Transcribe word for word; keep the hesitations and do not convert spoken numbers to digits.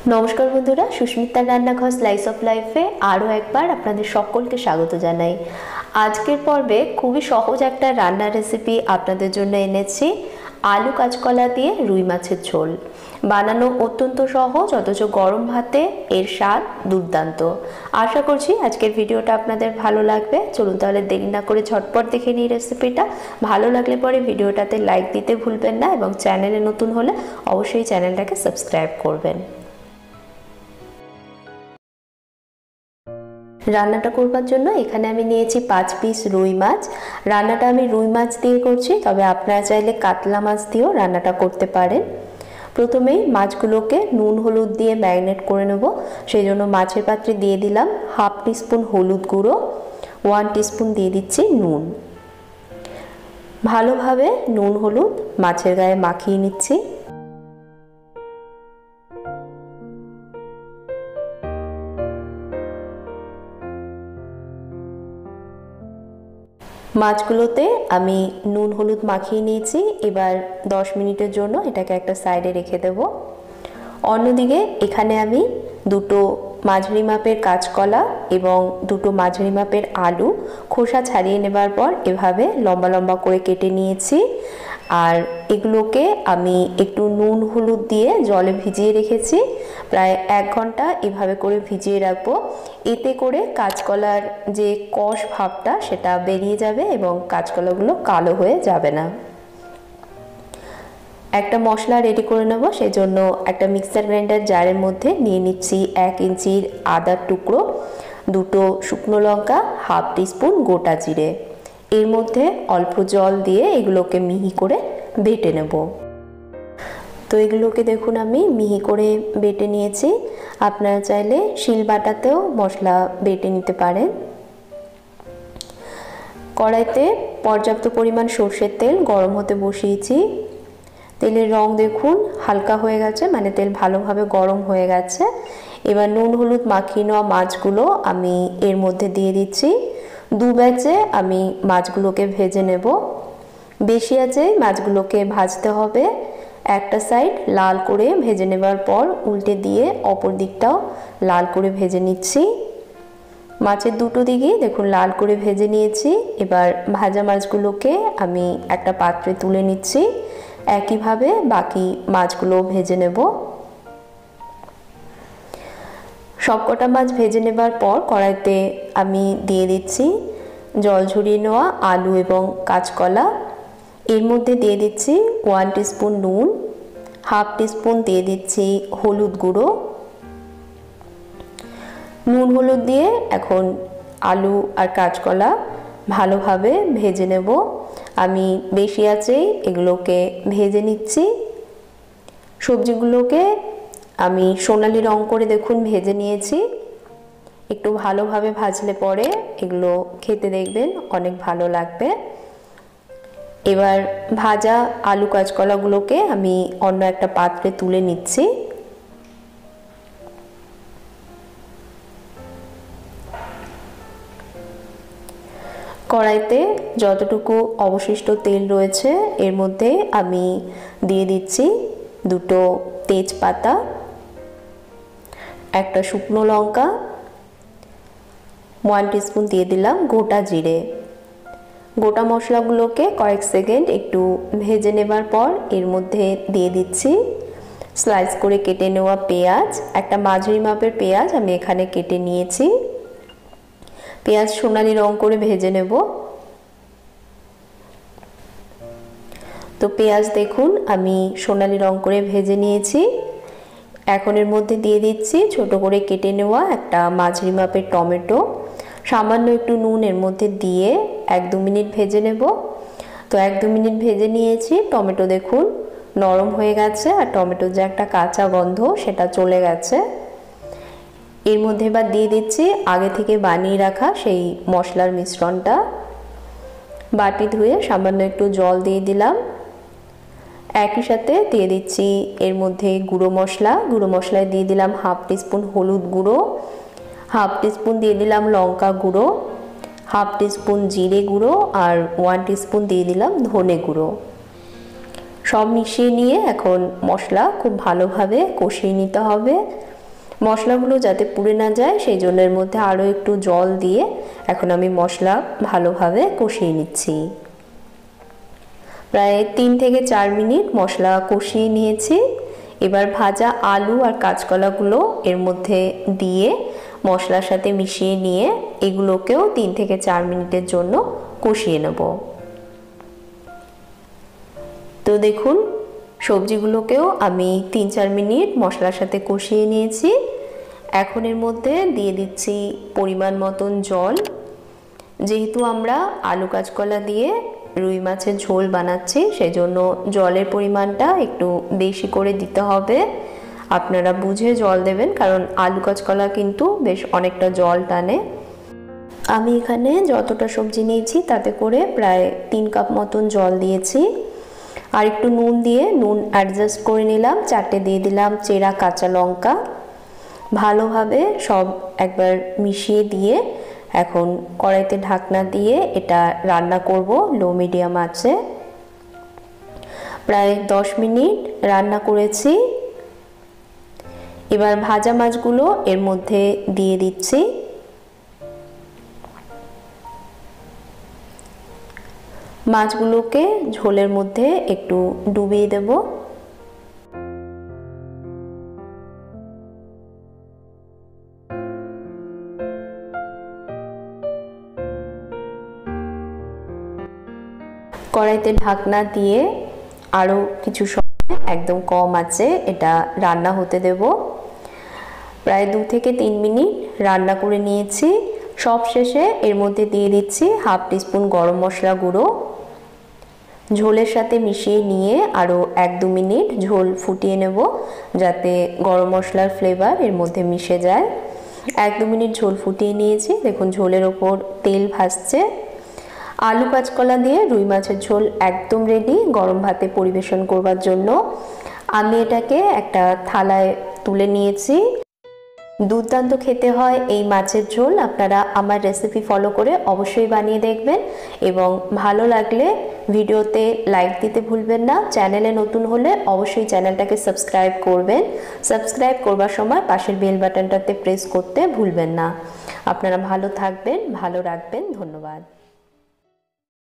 नमस्कार बंधुरा सुष्मितार रान्नाघर slice of लाइफे आरो एकबार आपनादेर सकलके स्वागत जानाई। आजकेर पर्वे खूबई सहज एकटा रान्नार रेसिपि आपनादेर जोन्नो एनेछि आलू काचकला दिए रुई माछेर झोल। बानानो अत्यंत सहज अथच गरम भाते एर स्वाद दुर्दान्त। आशा करछि आजकेर भिडियोटा आपनादेर भालो लागबे। चलुन ताहले देरी ना करे झटपट देखे निই रेसिपिटा। भालो लागले परे भिडियोटाते लाइक दिते भुलबेन ना एबं चैनेले नतुन होले अवश्यई चैनेलटाके सबस्क्राइब करबेन। रान्नाटा करबार जोन्नो एखाने आमि नियेछि पाँच पिस रुई माछ। रान्नाटा आमि रुई माछ दिये करछि, तबे आपनारा चाइले कातला माछ दिয়েও रान्नाटा करते पारेन। प्रथमेই माछगुलोके নুন হলুদ দিয়ে ম্যারিনেট করে নেব। সেইজন্য মাছের পাত্রে দিয়ে দিলাম হাফ টিস্পুন হলুদ গুঁড়ো, ওয়ান টিস্পুন দিয়ে দিচ্ছি নুন। ভালোভাবে নুন হলুদ মাছের গায়ে মাখিয়ে নিচ্ছি। মাছগুলোতে আমি নুন হলুদ মাখিয়ে নিয়েছি। এবার দশ মিনিটের জন্য এটাকে একটা সাইডে রেখে দেব। অন্যদিকে এখানে আমি দুটো মাঝারি মাপের কাঁচকলা এবং দুটো মাঝারি মাপের আলু খোসা ছাড়িয়ে নেবার পর এভাবে লম্বা লম্বা করে কেটে নিয়েছি। আর এগুলোকে আমি একটু নুন হলুদ দিয়ে জলে ভিজিয়ে রেখেছি। প্রায় এক ঘন্টা এভাবে করে ভিজিয়ে রাখবো। এতে করে কাঁচকলার যে কষ ভাবটা সেটা বেরিয়ে যাবে এবং কাঁচকলাগুলো কালো হয়ে যাবে না। একটা মশলা রেডি করে নেব। সেই জন্য একটা মিক্সার গ্রাইন্ডার জারের মধ্যে নিয়ে নিচ্ছি এক ইঞ্চির আদার টুকরো, দুটো শুকনো লঙ্কা, হাফ টিস্পুন গোটা জিরে। এর মধ্যে অল্প জল দিয়ে এগুলোকে মিহি করে বেটে নেব। তো এগুলোকে দেখুন আমি মিহি করে বেটে নিয়েছি। আপনারা চাইলে শিলবাটাতেও মশলা বেটে নিতে পারেন। কড়াইতে পর্যাপ্ত পরিমাণ সরষের তেল গরম হতে বসিয়েছি। তেলের রং দেখুন হালকা হয়ে গেছে, মানে তেল ভালোভাবে গরম হয়ে গেছে। এবার নুন হলুদ মাখিয়ে নেওয়া মাছগুলো আমি এর মধ্যে দিয়ে দিচ্ছি। দু ব্যাচে আমি মাছগুলোকে ভেজে নেব। বেশি আছে মাছগুলোকে ভাজতে হবে। একটা সাইড লাল করে ভেজে নেবার পর উল্টে দিয়ে অপর দিকটাও লাল করে ভেজে নিচ্ছি। মাছের দুটো দিকেই দেখুন লাল করে ভেজে নিয়েছি। এবার ভাজা মাছগুলোকে আমি একটা পাত্রে তুলে নিচ্ছি। একইভাবে বাকি মাছগুলো ভেজে নেব। সবকটা মাছ ভেজে নেবার পর কড়াইতে আমি দিয়ে দিচ্ছি জল ঝরিয়ে নেওয়া আলু এবং কাঁচকলা। এর মধ্যে দিয়ে দিচ্ছি ওয়ান টিস্পুন নুন, হাফ টিস্পুন দিয়ে দিচ্ছি হলুদ গুঁড়ো। নুন হলুদ দিয়ে এখন আলু আর কাঁচকলা ভালোভাবে ভেজে নেব। আমি বেশি আঁচেই এগুলোকে ভেজে নিচ্ছি। সবজিগুলোকে আমি সোনালি রং করে দেখুন ভেজে নিয়েছি। একটু ভালোভাবে ভাজলে পরে এগুলো খেতে দেখবেন অনেক ভালো লাগবে। এবার ভাজা আলু কাঁচকলাগুলোকে আমি অন্য একটা পাত্রে তুলে নিচ্ছি। কড়াইতে যতটুকু অবশিষ্ট তেল রয়েছে এর মধ্যে আমি দিয়ে দিচ্ছি দুটো তেজপাতা, একটা শুকনো লঙ্কা, ওয়ান টিস্পুন দিয়ে দিলাম গোটা জিরে। গোটা মশলাগুলোকে কয়েক সেকেন্ড একটু ভেজে নেবার পর এর মধ্যে দিয়ে দিচ্ছি স্লাইস করে কেটে নেওয়া পেঁয়াজ। একটা মাঝারি মাপের পেঁয়াজ আমি এখানে কেটে নিয়েছি। পেঁয়াজ সোনালি রং করে ভেজে নেব। তো পেঁয়াজ দেখুন আমি সোনালি রং করে ভেজে নিয়েছি। এখন এর মধ্যে দিয়ে দিচ্ছি ছোট করে কেটে নেওয়া একটা মাঝারি মাপের টমেটো। সামান্য একটু নুন এর মধ্যে দিয়ে এক দু মিনিট ভেজে নেব। তো এক দু মিনিট ভেজে নিয়েছি। টমেটো দেখুন নরম হয়ে গেছে আর টমেটোর যে একটা কাঁচা গন্ধ সেটা চলে গেছে। এর মধ্যে এবার দিয়ে দিচ্ছি আগে থেকে বানিয়ে রাখা সেই মশলার মিশ্রণটা। বাটি ধুয়ে সামান্য একটু জল দিয়ে দিলাম। একই সাথে দিয়ে দিচ্ছি এর মধ্যে গুঁড়ো মশলা। গুঁড়ো মশলায় দিয়ে দিলাম হাফ টিস্পুন হলুদ গুঁড়ো, হাফ টিস্পুন দিয়ে দিলাম লঙ্কা গুঁড়ো, হাফ টিস্পুন জিরে গুঁড়ো আর ওয়ান টিস্পুন দিয়ে দিলাম ধনে গুঁড়ো। সব মিশিয়ে নিয়ে এখন মশলা খুব ভালোভাবে কষিয়ে নিতে হবে। মশলাগুলো যাতে পুড়ে না যায় সেই জন্য এর মধ্যে আরও একটু জল দিয়ে এখন আমি মশলা ভালোভাবে কষিয়ে নিচ্ছি। প্রায় তিন থেকে চার মিনিট মশলা কষিয়ে নিয়েছি। এবার ভাজা আলু আর কাঁচকলাগুলো এর মধ্যে দিয়ে মশলার সাথে মিশিয়ে নিয়ে এগুলোকেও তিন থেকে চার মিনিটের জন্য কষিয়ে নেব। তো দেখুন সবজিগুলোকেও আমি তিন চার মিনিট মশলার সাথে কষিয়ে নিয়েছি। এখন এর মধ্যে দিয়ে দিচ্ছি পরিমাণ মতন জল। যেহেতু আমরা আলু কাঁচকলা দিয়ে রুই মাছের ঝোল বানাচ্ছি সেই জন্য জলের পরিমাণটা একটু বেশি করে দিতে হবে। আপনারা বুঝে জল দেবেন, কারণ আলু কাঁচকলা কিন্তু বেশ অনেকটা জল টানে। আমি এখানে যতটা সবজি নিয়েছি তাতে করে প্রায় তিন কাপ মতন জল দিয়েছি। আর একটু নুন দিয়ে নুন অ্যাডজাস্ট করে নিলাম। চারটে দিয়ে দিলাম চেরা কাঁচা লঙ্কা। ভালোভাবে সব একবার মিশিয়ে দিয়ে এখন কড়াইতে ঢাকনা দিয়ে এটা রান্না করব লো মিডিয়াম আঁচে। প্রায় দশ মিনিট রান্না করেছি। এবার ভাজা মাছগুলো এর মধ্যে দিয়ে দিচ্ছি। মাছগুলোকে ঝোলের মধ্যে একটু ডুবিয়ে দেব। কড়াইতে ঢাকনা দিয়ে আরও কিছু সময় একদম কম আছে এটা রান্না হতে দেব। প্রায় দু থেকে তিন মিনিট রান্না করে নিয়েছি। সব শেষে এর মধ্যে দিয়ে দিচ্ছি হাফ টিস্পুন গরম মশলা গুঁড়ো। ঝোলের সাথে মিশিয়ে নিয়ে আরও এক দু মিনিট ঝোল ফুটিয়ে নেব যাতে গরম মশলার ফ্লেভার এর মধ্যে মিশে যায়। এক দু মিনিট ঝোল ফুটিয়ে নিয়েছি। দেখুন ঝোলের ওপর তেল ভাসছে। আলু কাঁচকলা দিয়ে রুই মাছের ঝোল একদম রেডি গরম ভাতে পরিবেশন করবার জন্য। আমি এটাকে একটা থালায় তুলে নিয়েছি। দুর্দান্ত খেতে হয় এই মাছের ঝোল। আপনারা আমার রেসিপি ফলো করে অবশ্যই বানিয়ে দেখবেন এবং ভালো লাগলে ভিডিওতে লাইক দিতে ভুলবেন না। চ্যানেলে নতুন হলে অবশ্যই চ্যানেলটাকে সাবস্ক্রাইব করবেন। সাবস্ক্রাইব করবার সময় পাশের বেল বাটনটাতে প্রেস করতে ভুলবেন না। আপনারা ভালো থাকবেন, ভালো রাখবেন। ধন্যবাদ।